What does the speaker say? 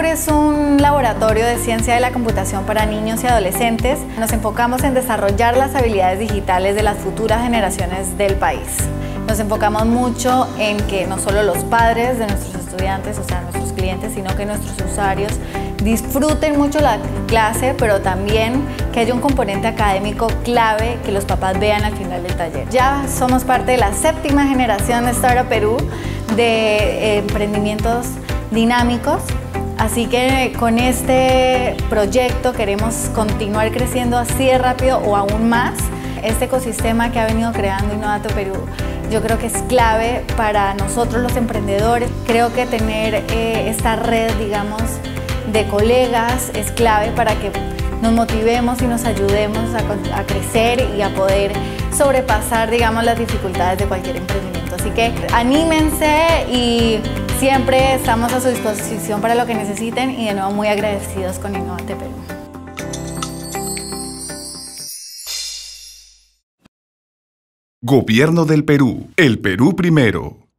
Sur es un laboratorio de ciencia de la computación para niños y adolescentes. Nos enfocamos en desarrollar las habilidades digitales de las futuras generaciones del país. Nos enfocamos mucho en que no solo los padres de nuestros estudiantes, o sea, nuestros clientes, sino que nuestros usuarios disfruten mucho la clase, pero también que haya un componente académico clave que los papás vean al final del taller. Ya somos parte de la 7ª generación de Startup Perú de emprendimientos dinámicos, así que con este proyecto queremos continuar creciendo así de rápido o aún más. Este ecosistema que ha venido creando Innovato Perú yo creo que es clave para nosotros los emprendedores. Creo que tener esta red, digamos, de colegas es clave para que nos motivemos y nos ayudemos a crecer y a poder sobrepasar, digamos, las dificultades de cualquier emprendimiento. Así que anímense y siempre estamos a su disposición para lo que necesiten y de nuevo muy agradecidos con Innovato Perú. Gobierno del Perú. El Perú primero.